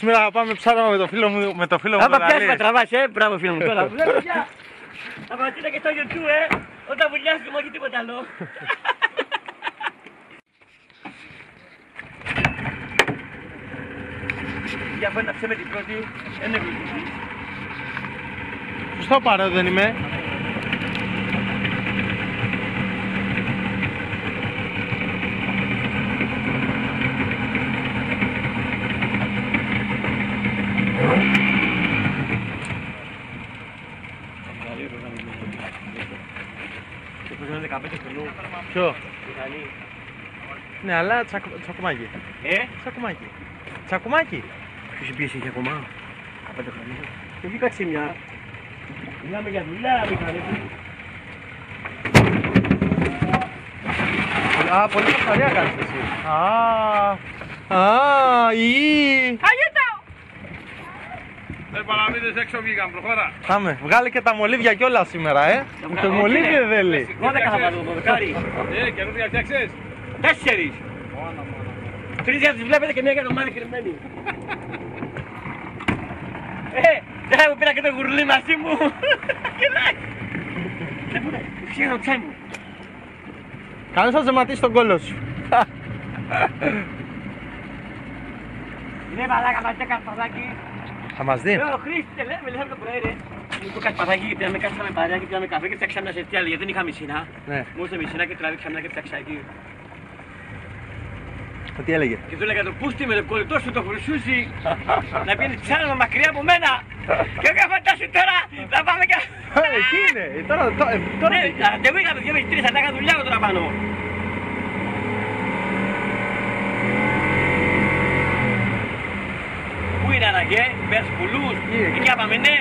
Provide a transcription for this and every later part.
Σήμερα θα πάμε ψάραμα με το φίλο μου. Με το φίλο μου. Άμα πιάσει να τραβάς, μπράβο φίλο μου τώρα. Θα πατήνα και στο YouTube, όταν βουλιάζουμε όχι τίποτα άλλο. Για αυτό να ψέμε την πρώτη, δεν είναι γλυκή. Σωστό πάρε, δεν είμαι. Ποιο? Ναι, αλλά τσακουμάκι. Τσακουμάκι. Τσακουμάκι. Ποιος η πίεση έχει ακόμα? 15 χρόνια. Και βγήκα ξύμια. Μιλάμε για δουλειά, μηχανή. Α, πολύ καθαρία κάνεις εσύ. Δεν παραμείνεις έξω βγήκαν, προχώρα. Πάμε, βγάλε και τα μολύβια κιόλας σήμερα, Το μολύβι δεν θέλει. 12 θα πάρω το δεκάρι. Καινούργια φτιάξες. 4. 3 για τις βλέπετε και μία για το μάτι κρυμμένη. Δεν θα μου πήρα και το γουρλί μαζί μου. Δεν πούρα, ξύγα το τσάι μου. Κανείς θα ζεματίσει τον κόλλο σου. Ναι μαλάκα, μας έκανε παδάκι. Θα μας δει. Ο Χρήστης, λέμε το πρωί ρε. Μου το κάνει παδάκι και πήγαμε κάτσαμε παρέα και πήγαμε καφέ και φτιάξαμε μια ζεστή άλλη γιατί δεν είχα μισινά. Μου ήρθε μισινά και τραβήξαμε ένα και φτιάξα εκεί. Τι έλεγε? Και του έλεγα το πούστη με το κολλητό σου το χρυσούζι να πίνεις ψάραμα μακριά από μένα. Και εγώ φαντάσου τώρα να πάμε και... Εκεί είναι, τώρα ναι, ραντεβού είχαμε 2 με 3, θα τα έκανα δουλειά τώρα πάνω. Πού είναι άραγε, πες πουλούς, εκεί άπαμε ναι.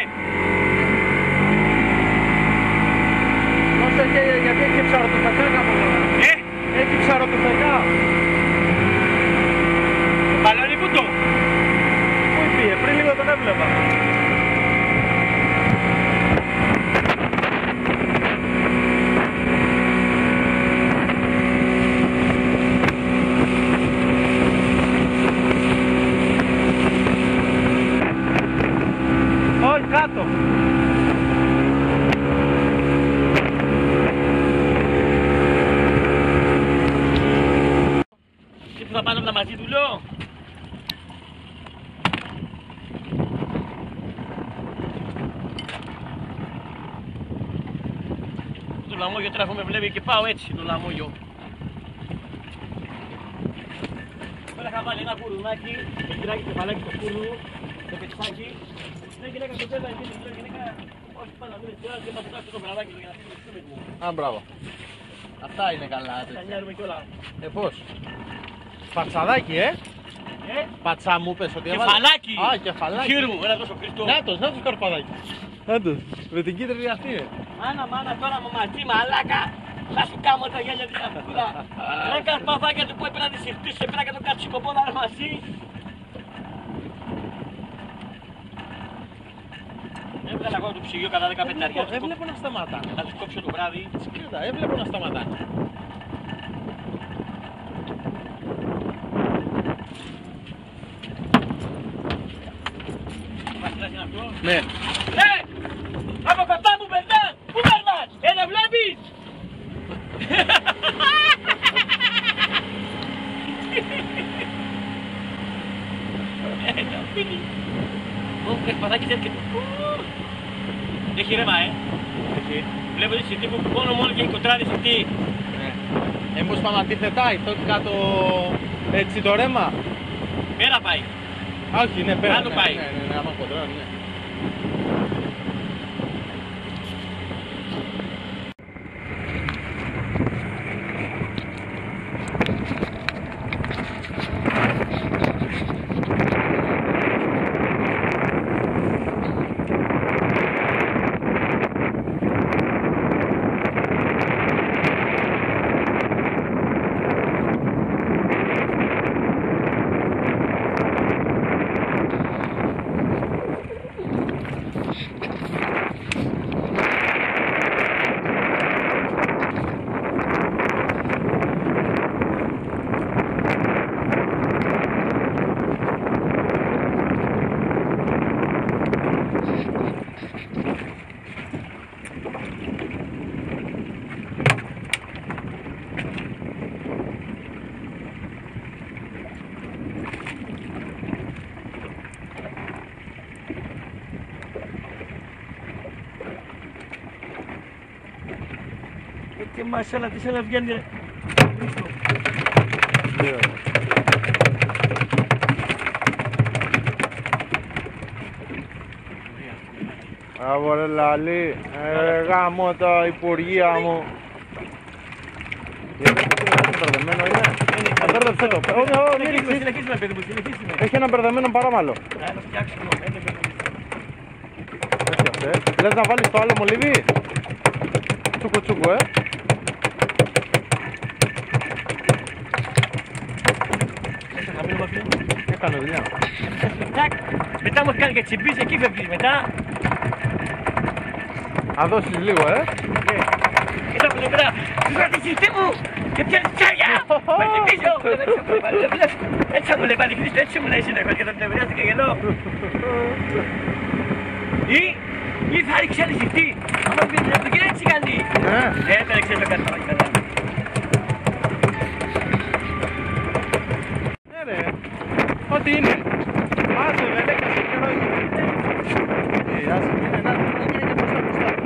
Δώσε και γιατί έχει ψαροτουφεκά κάπου εδώ. Έχει ψαροτουφεκά. Μπαλόνι που το. Πού πήγε, πριν λίγο τον έβλεπα. Όχι, κάτω. Και που θα πάνε όλα μαζί του λέω. Το λαμόγιο τώρα με βλέπει και πάω έτσι το λαμόγιο. Τώρα είχα βάλει ένα κουρδουνάκι, το κυράκι το παλάκι στο κουρδού, το πετσάκι. Ναι γυναίκα το πέδα εκεί, το γυναίκα όχι πάνω να μην έτσι και θα φτιάξω το βραδάκι για να φύγει στο με του. Α, μπράβο. Αυτά είναι καλά. Θα νιάρουμε κιόλα. Πώς? Πατσαδάκι, Πατσά μου πες ότι έβαλε. Κεφαλάκι! Α, κεφαλάκι. Χείρου, ένα τόσο Χριστό. Νάτος καρπαδάκι. Νάτος, με την κίτρινη αυτή είναι. Μάνα τώρα μου μαζί μαλάκα. Θα σου κάνω τα γέλια της αυτούρα. Δεν καρπαδάκια του που έπαιρνα να τη συρτήσω, έπαιρνα και το κατσικοπόδα μαζί. Έβγαλα εγώ το ψυγείο κατά 15 αργία. Έβλεπω να σταματάνε. Θα τους κόψω το βράδυ. Κοίτα, έβλεπω να σταματάνε. Ναι. Ναι! Από κοντά μου περνάς! Πού περνάς! Δεν βλέπεις! Μου καρπαδάκι έρχεται. Έχει ρέμα, Έχει. Βλέπω τη σιρτή που μόνο και η κοντράδη σιρτή. Μήπως πάμε αντίθετα, το κάτω έτσι το ρέμα. Πέρα πάει. Όχι, ναι, πέρα. Κάτω πάει. Ναι, άμα κοντρά, ναι. και μασέλα της ένα βγαίνει ρε. Μπράβο ρε Λαλή, γάμω τα υπουργεία μου. Μπερδεμένο είναι. Μπέρδεψε το. Μην ρίξεις. Συνεχίσουμε παιδί μου, συνεχίσουμε. Έχει ένα μπερδεμένο παράμαλο. Να το φτιάξουμε, Λες να βάλεις το άλλο μολύβι. Τσούκου τσούκου Έκανε δουλειά. Μετά μου κάνει και τσιμπής, εκεί φεύγεις μετά. Να δώσεις λίγο Εδώ πλευρά, κρατήσεις τι μου και πιάνεις τσάρια. Με τσιμπίζω. Έτσι θα μου λέει πάλι Χρήστο, έτσι μου λέει συνέχεια και θα την ευρεάστηκα γελό. Ή θα ρίξει άλλη ζητή. Άμα πεις να το γίνει έτσι κάνει. Έπαιρεξε με κάτι παρακαλά. Ναι ρε, ό,τι είναι. Άσε δεν έκασε καιρό εκεί. Άσε μην είναι, να γίνει και μπροστά.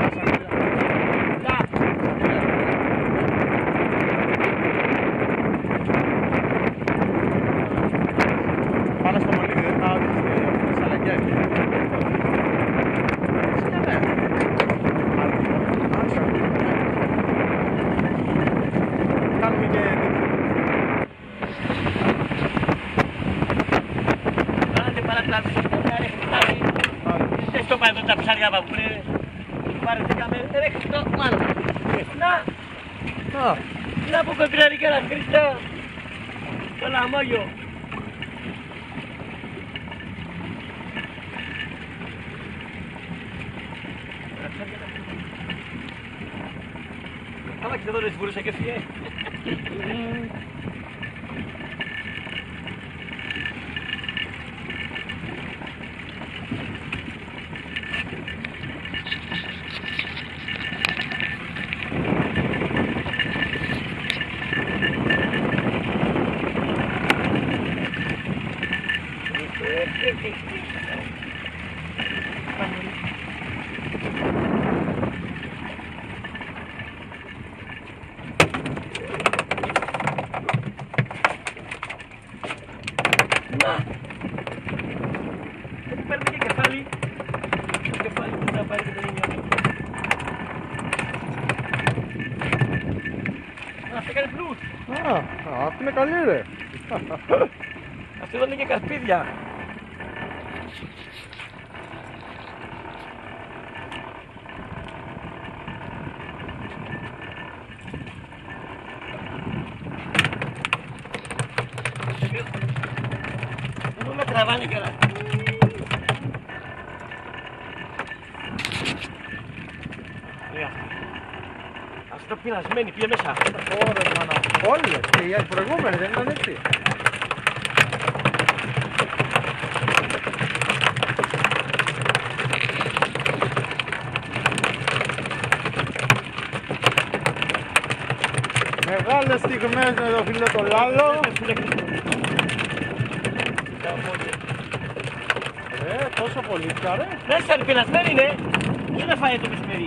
Πάνω στο μολύβι δεν θα άδειξε σαλαγιά εκεί. Κάνουμε και Δεν στο πάει εδώ τα ψάρια που είναι. Παρεθήκαμε, ρίχνει το μάλλον. Να που κοντράρει και ένα Χριστό. Το λαμόγιο. Άμα και εδώ δεν μπορούσα και φύγε. Παίρνει και κεφάλι. Κεφάλι που θα πάρει και το ίδιο. Αυτό έκανε πλούς. αυτή είναι καλή ρε. Αυτό εδώ είναι και καρπίδια. Δεν με τραβάνε κιόλας. Αυτό πεινασμένη, πήγε μέσα. Ωραία μάνα. Όλες και οι προηγούμενοι δεν ήταν έτσι. Μεγάλες στιγμές με το φίλο το Λάλο. Τόσο πολύ ρε. Μέσα είναι πεινασμένη είναι. Και δεν φάει το μεσημέρι.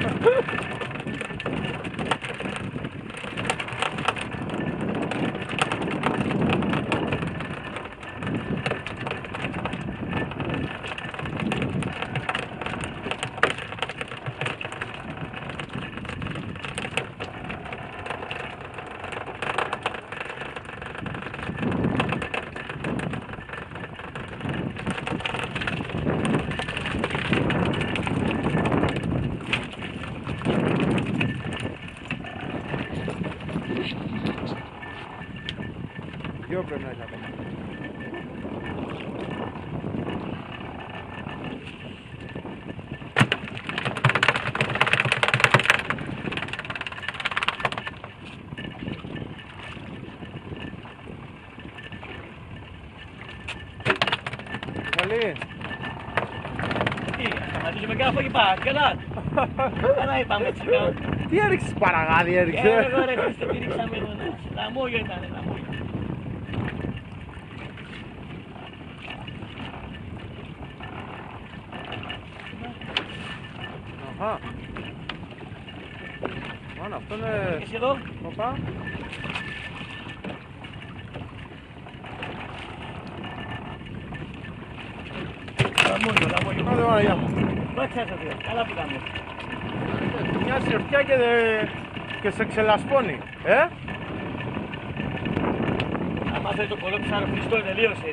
Δυο πρέπει να έχει ακόμα. Καλή. Τι, σταματήσουμε και αφού είπα, καλά. Καλά είπαμε έτσι. Τι έριξες παραγάδι έριξε. Εγώ ρε Χρήστο, τι ρίξαμε εδώ. Λαμόγιο ήταν, λαμόγιο. Αχα. Άνα, αυτό Και είναι... εσύ εδώ. Οπα. Λαμόγιο. Άντε Παναγιά μου. Μάτια σας, καλά που κάνουμε. Μια σιορτιά και σε ξελασπώνει. Αν θέλει το κολό του σαν Χριστό, τελείωσε.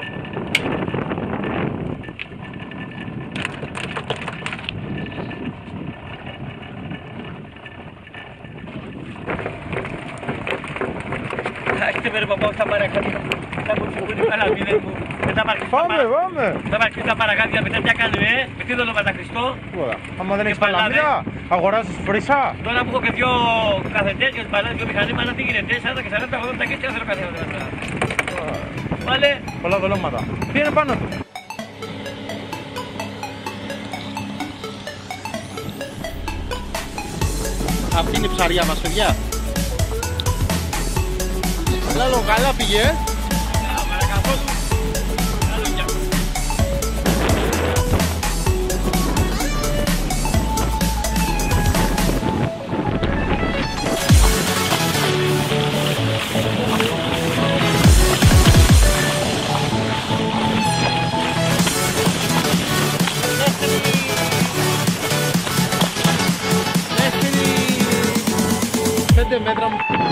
Έχετε πέρα παπά, θα παρακάτω. Θα μου τσιμπούν καλά, μηδέν μου. Πάμε, πάμε. Θα παρακάτω τα παρακάτια, μετά τι έκανε, με τι δολοφάτα Χριστό. Τίποτα. Άμα δεν έχεις παλάβε. παλαμίδα, αγοράζεις φρύσα. Τώρα που έχω και δυο καθετές και παλάδες, δυο μηχανήματα, τι γίνεται, 40 και 40, 80 και 4 καθένα. Βάλε. Πολλά δολώματα. Τι είναι πάνω του. Αυτή είναι η ψαριά μας, παιδιά. Λάλο, καλά πήγε, μέτρα μου.